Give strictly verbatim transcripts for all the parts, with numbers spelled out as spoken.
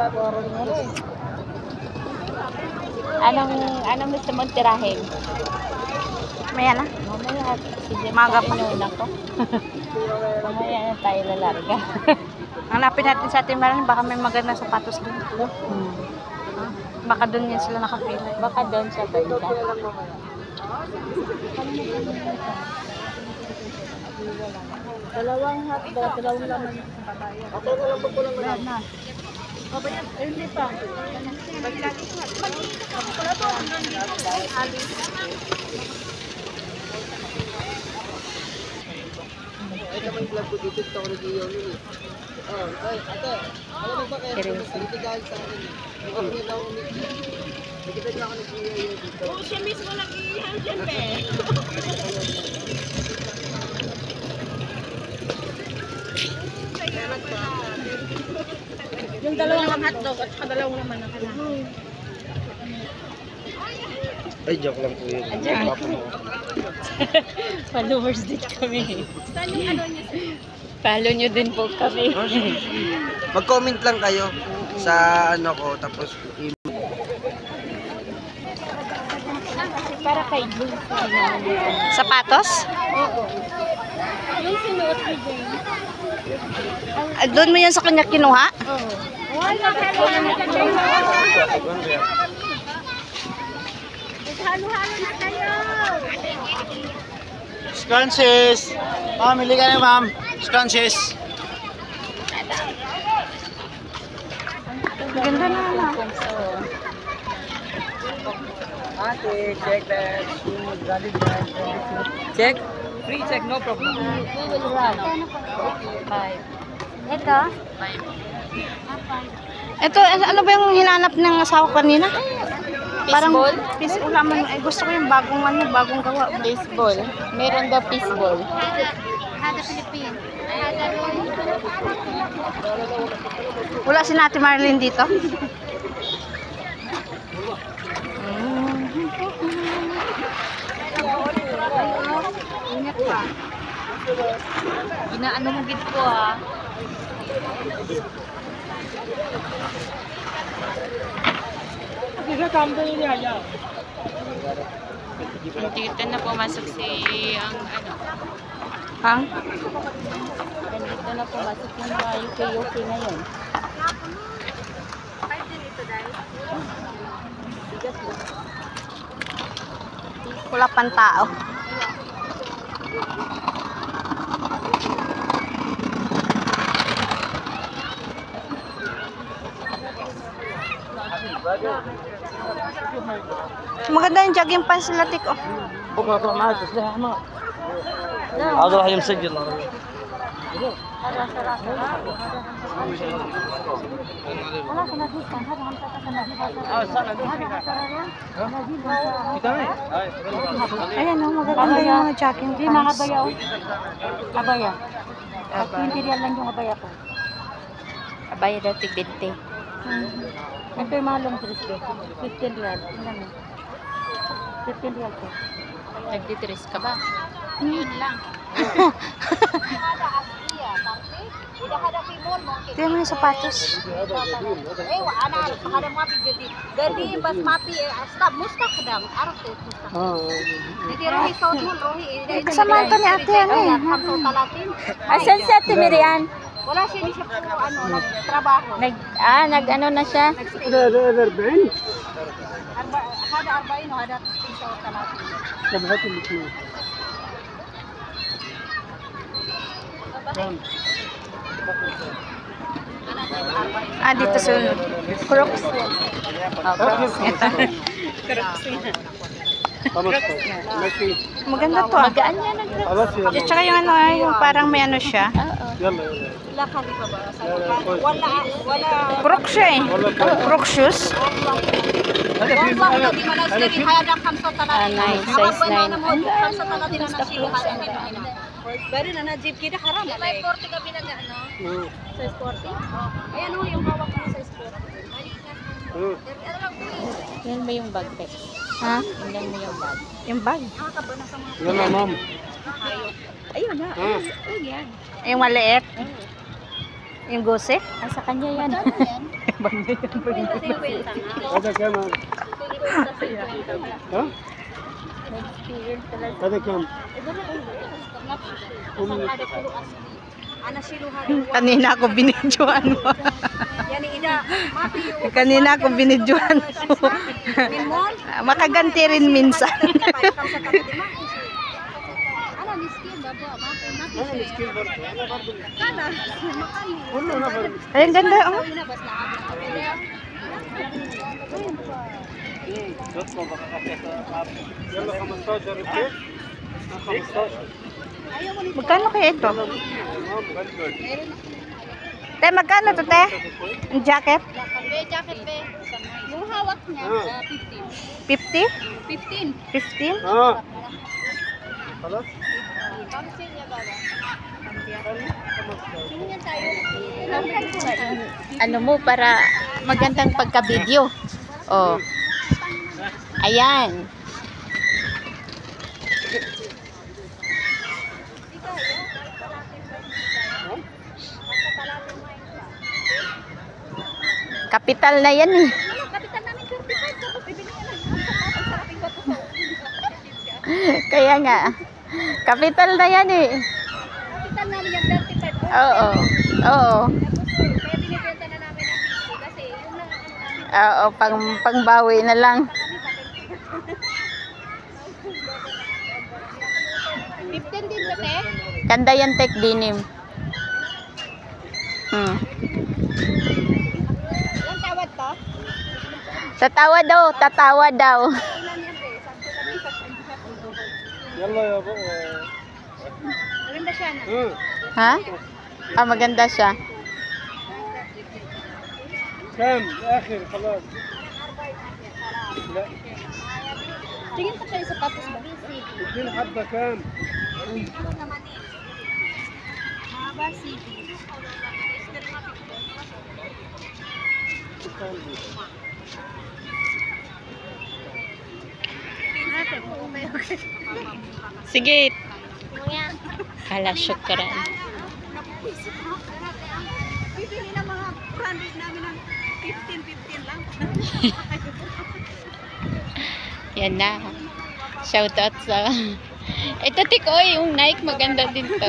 Anong, anong gusto mong tirahin? Maya na. Mamaya, sige, Maga pa. inuna ko. Mamaya na tayo lalarga. Hanapin natin sa atin maran, baka may magandang sapatos doon. Hmm. Baka doon yan sila nakapila. Baka doon sa banda. Dalawang hotdog, dalawang laman. Okay na lang po po lang na. Eh, hindi pa. Ay, naman vlog ko dito sa Corregio ni. Oh, ay, ate. Alam mo ba kaya dito dahil sa akin? Okay lang umi. Dikit lang ako nag-iiyaw dito. Oh, siya mismo nag-iiyaw dyan, be. Yung dalawang hotdog at saka dalawang laman na kana. Ay, joke lang po yun. Followers din kami. Saan yung ano niya? Follow nyo din po kami. Mag-comment lang kayo sa ano ko, tapos Para kay Jules. Sapatos? Oo. Yung sinuot ni Jane. Ah, doon mo yan sa kanya kinuha? Oo. Wala ka halo-halo na kayo. Scrunchies! Ma'am, mili ka na ma'am. Scrunchies. Ganda na na. Ate, check that. Check? Free check, no problem. We will run. Five. Ito? Five. Ito, ano ba yung hinanap ng asawa ko kanina? Fishball? Fish, wala man. Eh, gusto ko yung bagong ano, bagong gawa. Fishball. Meron daw fishball. Hada Philippine. Wala si Nati Marlene dito? Ingat pa. Inaano mo gid ko ah. Dito na pumasok si ang ano. Hang? Dito na pumasok yung mga U K U K ngayon. Wala pang tao. Maganda yung jogging pants nila, Tik. Oh. بكره معك سلاح ما هذا راح يمسجل Ayan o, magaganda yung mga jogging pants. Hindi mga abaya o. Abaya. At twenty real lang yung abaya ko. Abaya daw tig twenty. Ito yung mga long dress ko. fifteen real. Tingnan mo. fifteen real ko. Nagtitris ka ba? Yun lang. Tingnan mo yung sapatos. Eh, ana ada mapi jadi. Jadi bas mapi stop mustaq dam. Araf tu mustaq. Jadi rohi saud mun rohi. Kasama ito ni ate, ano eh. Kamso talatin. Asan si Ate Mirian? Wala siya ni siya po ano nagtrabaho. Nag, ah, nag ano na siya? Arba hada arba'in o hada kamso talatin. Ah, dito sunod. Crocs. Oh, Crocs. Ito. Maganda to ah. Magaan yan ang Crocs. At saka yung ano ah, yung parang may ano siya. Wala ka di ba ba? Wala wala. Crocs siya eh. Crocs shoes. Wala di malas jadi hada kamso Ah, talatin. nine, size nine. Kamso talatin na sili hada. Bari na na jeep kita haram. May forty ka binaga no? Size forty. Ayan o yung hawak mo size forty. Yan ba yung bag, Tek? Ha? Tingnan mo yung bag. Yung bag. Yan na, ma'am. Ayun na. Ayun yan. Yung maliit. Yung gose? Ah, sa kanya yan. هذا كم هذا؟ ها؟ هذا كم؟ Ana siluhan. Kanina ako binidyoan mo. Yani ida. Mati yung Kanina ako binidyoan mo. Minmon. Makaganti rin minsan. Ana miskin baba. Mati mati. أنا مسكين برضه أنا برضه Kana. Makali. كله نفر Ay, ang ganda. Oh. Inabas na يلا خمستاشر ريال خمستاشر Magkano kaya ito? تمام غلبك Te, magkano to, te? Ang jacket? Be jacket be. Yung hawak niya Ah. fifteen. fifty? fifteen. fifteen? ها خلاص Kamsin niya baba. Ano mo, para magandang pagka-video. Oh. Ayan. Kapital na yan eh. Kapitan namin thirty-five tapos bibili niya lang. Ang saraping bato sa Kaya nga. Kapital na yan eh. Kapitan namin yung thirty-five. Oo. Oo. Kaya binibenta na namin ang fifty kasi yung na ano namin. Oo, pang pangbawi na lang. fifteen din ba te? Ganda yan, tek denim. Hmm. Yung tawad to? Tatawa daw, tatawa daw. Ilan yan te? Sakto kami sa يلا يا ابو Maganda siya na. ها Ha? Ah, maganda siya. كم اخر خلاص لا Tingin ko kayo sa tapos ba? اثنين حبه كم Ito naman eh. Mahaba city. Sige. Hala, syukran. Bibili ng mga branded namin ng fifteen fifteen lang. Yan na. Shoutout sa... Ito, Tikoy, yung Nike, maganda din to.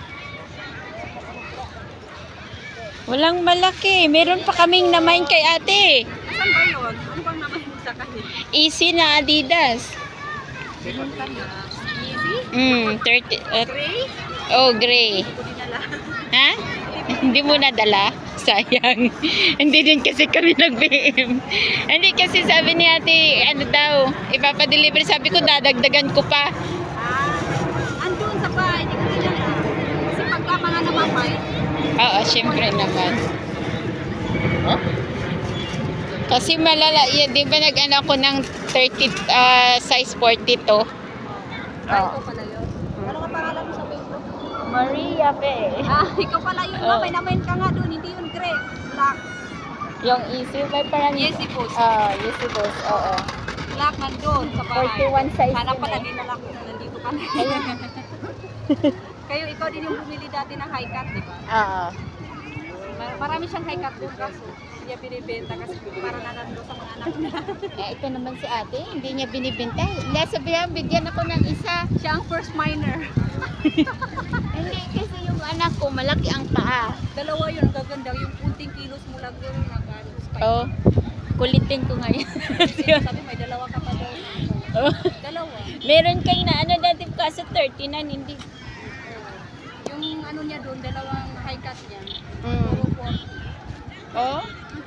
Walang malaki. Meron pa kaming namain kay ate. Saan ba yun? Ano bang naman mo sa kahit? Easy na Adidas. Ganun ka na. Easy? Mm, thirty. Uh, Gray? oh, gray. Hindi ko dinala. Ha? Hindi mo nadala? Sayang. Hindi din kasi kami nag-B M. Hindi kasi sabi ni ate, ano daw, ipapadeliver. Sabi ko, dadagdagan ko pa. Ah, andun sa bahay. Hindi ko dinala. Kasi pagka mga namamay, Oo, syempre naman. Kasi malala, yeah, di ba nag-ano ako ng thirty, ah, size forty-two? ah, ikaw pala yun. Ano ka pangalan mo sa Facebook? Maria Pe. Ah, ikaw pala yun. Oh. May namain ka nga doon. Hindi yun gray. Black. Yung easy, may parang... Yes, post. Ah, easy boss, oo. Black nandun sa bahay. forty-one size Sana yun pala eh. dinala ko na nandito ka na. Kayo, ikaw din yung bumili dati ng high cut, di ba? Oo. Mar- Marami siyang high cut doon kaso hindi niya binibenta kasi para nanando sa mga anak niya. Eh, ito naman si ate, hindi niya binibenta. Hindi, sabihan, bigyan ako ng isa. Siya ang first miner. Hindi, kasi yung anak ko, malaki ang paa. Dalawa yun, ang gaganda. Yung kunting kilos mo lang yun, nag-ano, spike. Oo. Kulitin ko ngayon. Sabi, may dalawa ka pa daw. Oh. Dalawa. Meron kang na ano dati kaso thirty-nine, hindi. Yung ano niya doon, dalawang high cut niya. Mm. Puro forty. Oh?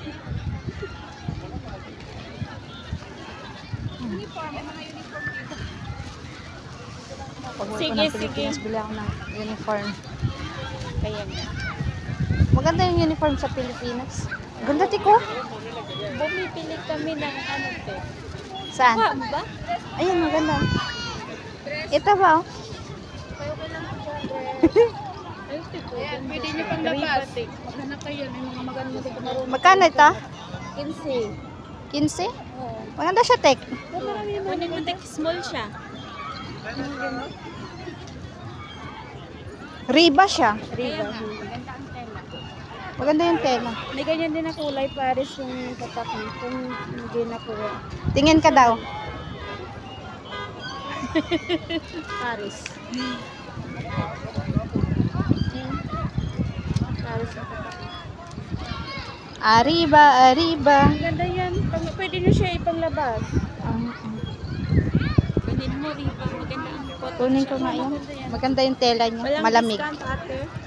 Uniform, may mga uniform dito. Sige, sige. Bili ako ng uniform. Kaya nga. Maganda yung uniform sa Pilipinas. Ganda, Tiko. Bumipili kami ng ano te. Saan? ba? Ayun, maganda. Ito ba, oh? Pwede niyo pang labas. Maghanap kayo ng mga maganda dito marunong. Magkano ito? Kinsi. quince? Maganda siya, Tek. Kunin mo tek, small siya. Riba siya. Riba. Maganda ang tela. Maganda yung tela. May ganyan din na kulay, Paris yung tatak niya. Kung hindi na po. Tingin ka daw. Paris. Paris ang tatak niya. Arriba, arriba. Ang ganda yan. Pang, pwede nyo siya ipanglabas. Um, Kunin mo, Riva. Maganda ang photo. kunin ko nga yun. Maganda yung tela niya. Walang Malamig. discount, ate.